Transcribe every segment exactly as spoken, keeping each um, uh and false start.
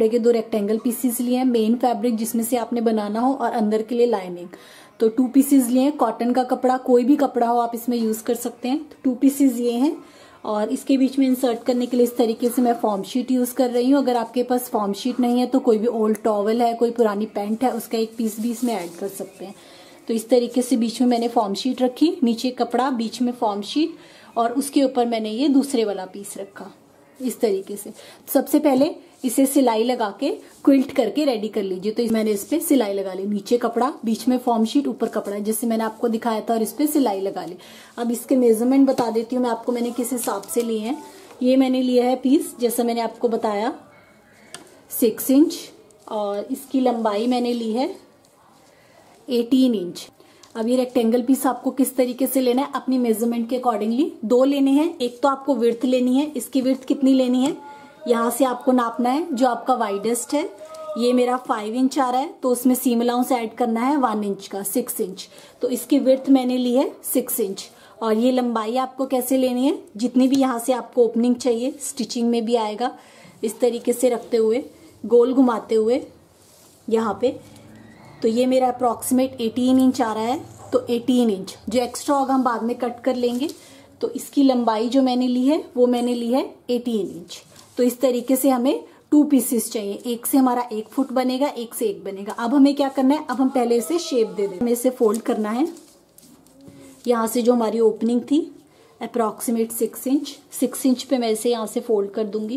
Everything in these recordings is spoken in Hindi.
कपड़े के दो रेक्टेंगल पीसीस लिए हैं, मेन फैब्रिक जिसमें से आपने बनाना हो, और अंदर के लिए लाइनिंग। तो टू पीसीस लिए हैं, कॉटन का कपड़ा, कोई भी कपड़ा हो आप इसमें यूज कर सकते हैं। तो टू पीसीस ये हैं, और इसके बीच में इंसर्ट करने के लिए इस तरीके से मैं फॉर्म शीट यूज कर रही हूँ। अगर आपके पास फॉर्म शीट नहीं है तो कोई भी ओल्ड टॉवल है, कोई पुरानी पैंट है, उसका एक पीस भी इसमें ऐड कर सकते हैं। तो इस तरीके से बीच में मैंने फॉर्म शीट रखी, नीचे कपड़ा, बीच में फॉर्म शीट, और उसके ऊपर मैंने ये दूसरे वाला पीस रखा इस तरीके से। सबसे पहले इसे सिलाई लगा के क्विल्ट करके रेडी कर लीजिए। तो मैंने इस पे सिलाई लगा ली, नीचे कपड़ा, बीच में फॉर्म शीट, ऊपर कपड़ा, जैसे मैंने आपको दिखाया था, और इस पे सिलाई लगा ली। अब इसके मेजरमेंट बता देती हूँ मैं आपको, मैंने किस हिसाब से लिए हैं। ये मैंने लिया है पीस, जैसा मैंने आपको बताया, सिक्स इंच, और इसकी लंबाई मैंने ली है एटीन इंच। अब ये रेक्टेंगल पीस आपको किस तरीके से लेना है, अपनी मेजरमेंट के अकॉर्डिंगली दो लेने हैं। एक तो आपको विड्थ लेनी है, इसकी विड्थ कितनी लेनी है, यहाँ से आपको नापना है जो आपका वाइडेस्ट है। ये मेरा फाइव इंच आ रहा है, तो उसमें सीम अलाउंस ऐड करना है वन इंच का, सिक्स इंच। तो इसकी विड्थ मैंने ली है सिक्स इंच। और ये लंबाई आपको कैसे लेनी है, जितनी भी यहाँ से आपको ओपनिंग चाहिए, स्टिचिंग में भी आएगा, इस तरीके से रखते हुए, गोल घुमाते हुए यहाँ पे। तो ये मेरा अप्रॉक्सीमेट एटीन इंच आ रहा है। तो एटीन इंच, जो एक्स्ट्रा होगा हम बाद में कट कर लेंगे। तो इसकी लंबाई जो मैंने ली है वो मैंने ली है एटीन इंच। तो इस तरीके से हमें टू पीसेस चाहिए, एक से हमारा एक फुट बनेगा, एक से एक बनेगा। अब हमें क्या करना है, अब हम पहले इसे शेप दे देंगे। हमें इसे फोल्ड करना है, यहाँ से जो हमारी ओपनिंग थी approximate six inch, six inch पे मैं इसे यहाँ से फोल्ड कर दूंगी।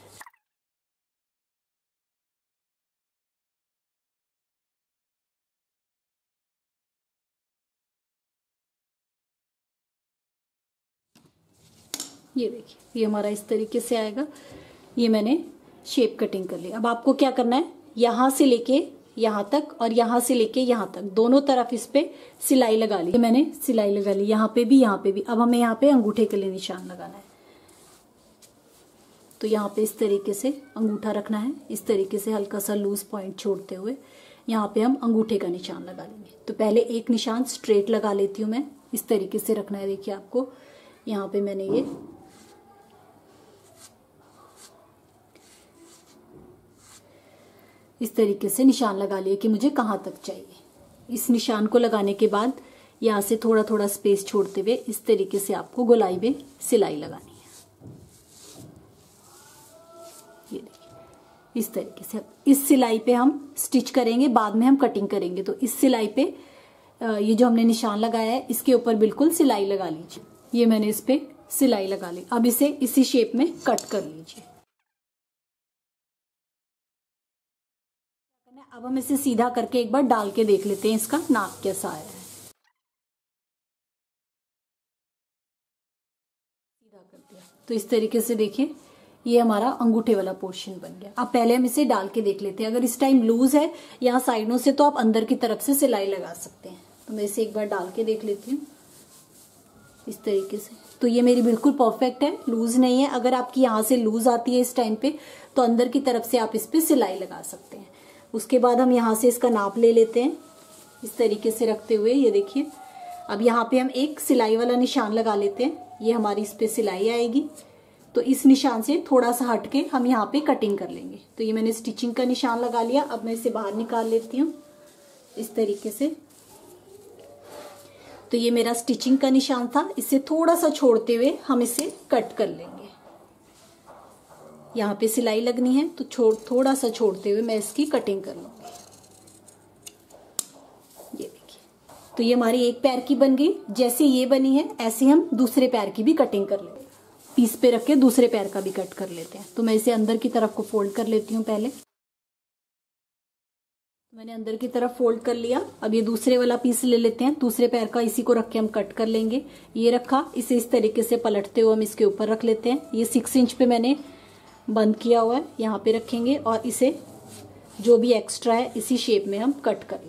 ये देखिए, ये हमारा इस तरीके से आएगा। ये मैंने शेप कटिंग कर ली। अब आपको क्या करना है, यहां से लेके यहां तक और यहां से लेके यहां तक, दोनों तरफ इस पे सिलाई लगा ली। मैंने सिलाई लगा ली यहाँ पे भी, यहाँ पे भी। अब हमें यहाँ पे अंगूठे के लिए निशान लगाना है। तो यहाँ पे इस तरीके से अंगूठा रखना है, इस तरीके से हल्का सा लूज पॉइंट छोड़ते हुए यहाँ पे हम अंगूठे का निशान लगा लेंगे। तो पहले एक निशान स्ट्रेट लगा लेती हूँ मैं, इस तरीके से रखना है। देखिए आपको यहाँ पे मैंने ये इस तरीके से निशान लगा लिया कि मुझे कहाँ तक चाहिए। इस निशान को लगाने के बाद यहाँ से थोड़ा थोड़ा स्पेस छोड़ते हुए इस तरीके से आपको गोलाई में सिलाई लगानी है। ये देखिए, इस तरीके से। इस सिलाई पे हम स्टिच करेंगे, बाद में हम कटिंग करेंगे। तो इस सिलाई पे ये जो हमने निशान लगाया है, इसके ऊपर बिल्कुल सिलाई लगा लीजिए। ये मैंने इस पे सिलाई लगा ली। अब इसे इसी शेप में कट कर लीजिए। अब हम इसे सीधा करके एक बार डाल के देख लेते हैं इसका नाप कैसा आया है। सीधा कर दिया तो इस तरीके से देखिए, ये हमारा अंगूठे वाला पोर्शन बन गया। अब पहले हम इसे डाल के देख लेते हैं। अगर इस टाइम लूज है यहाँ साइडों से, तो आप अंदर की तरफ से सिलाई लगा सकते हैं। तो मैं इसे एक बार डाल के देख लेती हूँ इस तरीके से। तो ये मेरी बिल्कुल परफेक्ट है, लूज नहीं है। अगर आपकी यहाँ से लूज आती है इस टाइम पे, तो अंदर की तरफ से आप इस पे सिलाई लगा सकते हैं। उसके बाद हम यहाँ से इसका नाप ले लेते हैं इस तरीके से रखते हुए। ये देखिए, अब यहाँ पे हम एक सिलाई वाला निशान लगा लेते हैं। ये हमारी इस पे सिलाई आएगी। तो इस निशान से थोड़ा सा हट के हम यहाँ पे कटिंग कर लेंगे। तो ये मैंने स्टिचिंग का निशान लगा लिया। अब मैं इसे बाहर निकाल लेती हूँ इस तरीके से। तो ये मेरा स्टिचिंग का निशान था, इससे थोड़ा सा छोड़ते हुए हम इसे कट कर लेंगे। यहाँ पे सिलाई लगनी है, तो छोड़ थोड़ा सा छोड़ते हुए मैं इसकी कटिंग कर लूंगी। ये देखिए, तो ये हमारी एक पैर की बन गई। जैसे ये बनी है, ऐसे हम दूसरे पैर की भी कटिंग कर लेंगे। पीस पे रख के दूसरे पैर का भी कट कर लेते हैं। तो मैं इसे अंदर की तरफ को फोल्ड कर लेती हूँ पहले। मैंने अंदर की तरफ फोल्ड कर लिया। अब ये दूसरे वाला पीस ले लेते हैं, दूसरे पैर का, इसी को रख के हम कट कर लेंगे। ये रखा, इसे इस तरीके से पलटते हुए हम इसके ऊपर रख लेते हैं। ये सिक्स इंच पे मैंने बंद किया हुआ है, यहाँ पे रखेंगे और इसे जो भी एक्स्ट्रा है इसी शेप में हम कट कर लेंगे।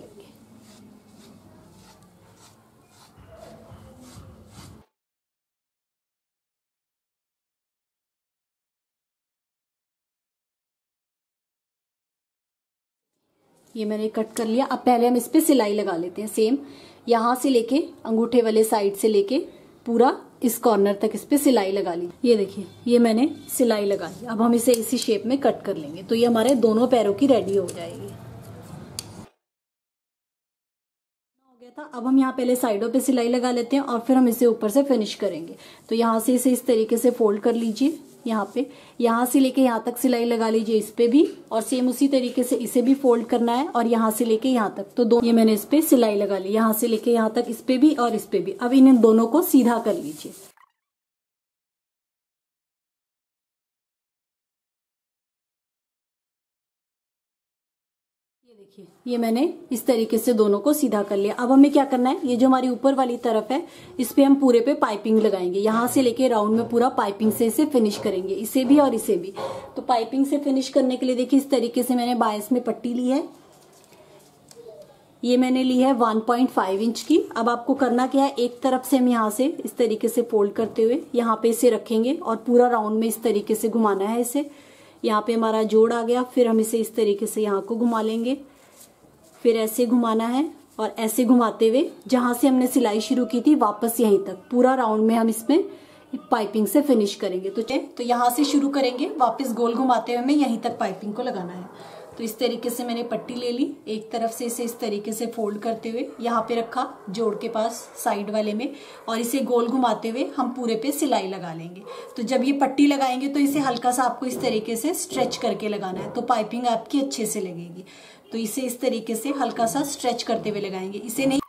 ये मैंने कट कर लिया। अब पहले हम इस पे सिलाई लगा लेते हैं। सेम यहाँ से लेके अंगूठे वाले साइड से लेके पूरा इस कॉर्नर तक इस पे सिलाई लगा ली। ये देखिए ये मैंने सिलाई लगा ली। अब हम इसे इसी शेप में कट कर लेंगे। तो ये हमारे दोनों पैरों की रेडी हो जाएगी। हो गया था। अब हम यहाँ पहले साइडों पे सिलाई लगा लेते हैं और फिर हम इसे ऊपर से फिनिश करेंगे। तो यहाँ से इसे इस तरीके से फोल्ड कर लीजिए। यहाँ पे यहाँ से लेके यहाँ तक सिलाई लगा लीजिए इस पे भी, और सेम उसी तरीके से इसे भी फोल्ड करना है और यहाँ से लेके यहाँ तक। तो दो ये मैंने इस पे सिलाई लगा ली, यहाँ से लेके यहाँ तक इस पे भी और इस पे भी। अब इन दोनों को सीधा कर लीजिए। ये देखिए ये मैंने इस तरीके से दोनों को सीधा कर लिया। अब हमें क्या करना है, ये जो हमारी ऊपर वाली तरफ है इस पे हम पूरे पे पाइपिंग लगाएंगे। यहाँ से लेके राउंड में पूरा पाइपिंग से इसे फिनिश करेंगे, इसे भी और इसे भी। तो पाइपिंग से फिनिश करने के लिए देखिए इस तरीके से मैंने बायस में पट्टी ली है। ये मैंने ली है वन पॉइंट फाइव इंच की। अब आपको करना क्या है, एक तरफ से हम यहाँ से इस तरीके से फोल्ड करते हुए यहाँ पे इसे रखेंगे और पूरा राउंड में इस तरीके से घुमाना है इसे। यहाँ पे हमारा जोड़ आ गया, फिर हम इसे इस तरीके से यहाँ को घुमा लेंगे, फिर ऐसे घुमाना है और ऐसे घुमाते हुए जहां से हमने सिलाई शुरू की थी वापस यहीं तक पूरा राउंड में हम इसमें पाइपिंग से फिनिश करेंगे। तो तो यहाँ से शुरू करेंगे, वापस गोल घुमाते हुए हमें यहीं तक पाइपिंग को लगाना है। तो इस तरीके से मैंने पट्टी ले ली, एक तरफ से इसे इस तरीके से फोल्ड करते हुए यहाँ पे रखा जोड़ के पास साइड वाले में, और इसे गोल घुमाते हुए हम पूरे पे सिलाई लगा लेंगे। तो जब ये पट्टी लगाएंगे तो इसे हल्का सा आपको इस तरीके से स्ट्रेच करके लगाना है, तो पाइपिंग आपकी अच्छे से लगेगी। तो इसे इस तरीके से हल्का सा स्ट्रेच करते हुए लगाएंगे, इसे नहीं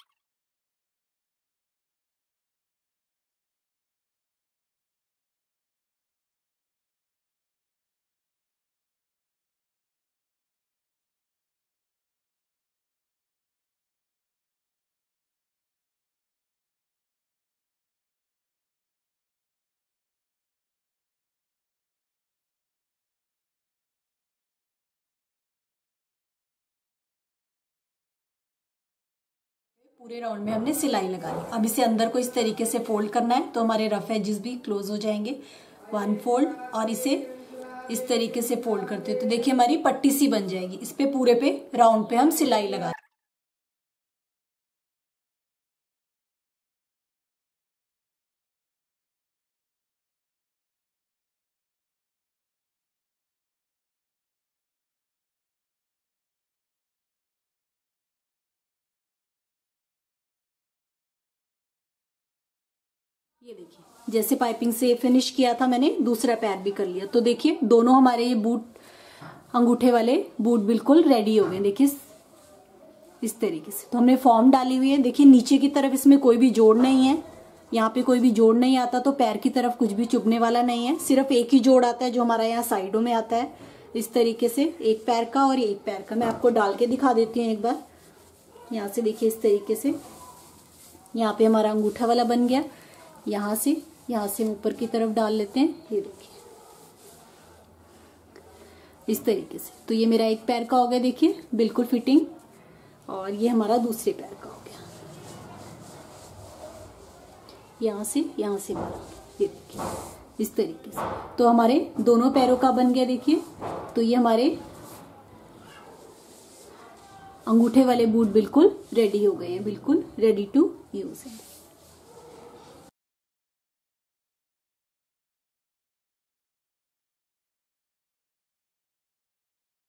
पूरे राउंड में हमने सिलाई लगा ली। अब इसे अंदर को इस तरीके से फोल्ड करना है, तो हमारे रफ एजेस भी क्लोज हो जाएंगे। वन फोल्ड और इसे इस तरीके से फोल्ड करते हैं तो देखिए हमारी पट्टी सी बन जाएगी। इस पे पूरे पे राउंड पे हम सिलाई लगा ये देखिए जैसे पाइपिंग से फिनिश किया था मैंने, दूसरा पैर भी कर लिया। तो देखिए दोनों हमारे ये बूट, अंगूठे वाले बूट बिल्कुल रेडी हो गए। देखिए इस तरीके से तो हमने फॉर्म डाली हुई है। देखिए नीचे की तरफ इसमें कोई भी जोड़ नहीं है, यहाँ पे कोई भी जोड़ नहीं आता, तो पैर की तरफ कुछ भी चुभने वाला नहीं है। सिर्फ एक ही जोड़ आता है जो हमारा यहाँ साइडों में आता है, इस तरीके से एक पैर का और एक पैर का। मैं आपको डाल के दिखा देती हूँ एक बार। यहाँ से देखिए इस तरीके से यहाँ पे हमारा अंगूठा वाला बन गया। यहाँ से यहाँ से ऊपर की तरफ डाल लेते हैं, ये देखिए इस तरीके से। तो ये मेरा एक पैर का हो गया, देखिए बिल्कुल फिटिंग, और ये हमारा दूसरे पैर का हो गया। यहाँ से यहाँ से हमारा, ये देखिए इस तरीके से। तो हमारे दोनों पैरों का बन गया। देखिए तो ये हमारे अंगूठे वाले बूट बिल्कुल रेडी हो गए हैं, बिल्कुल रेडी टू यूज है।